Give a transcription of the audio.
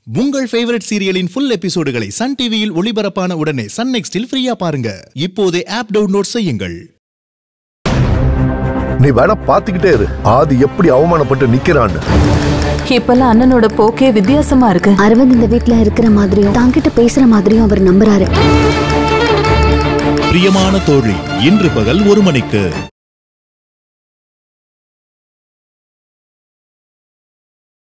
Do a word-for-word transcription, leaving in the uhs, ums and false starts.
உங்கள் ஃபேவரட் சீரியலின் full எபிசோடுகளை சன் டிவியில் ஒளிபரப்பான உடனே சன் நெக்ஸ்டில் ஃப்ரீயா பாருங்க. இப்போதே ஆப் டவுன்லோட் செய்யுங்கள். நீ வேணா பாத்துக்கிட்டே இரு, ஆதி எப்படி அவமானப்பட்டு நிக்கிறான்னு. இப்பெல்லாம் அண்ணனோட போக்கே வித்தியாசமா இருக்கு. அரவிந்த் இந்த வீட்ல இருக்கிற மாதிரியும் தாங்கிட்ட பேசுற மாதிரியும் அவர் நம்புறாரு. பிரியமான தோழி இன்று பகல் ஒரு மணிக்கு.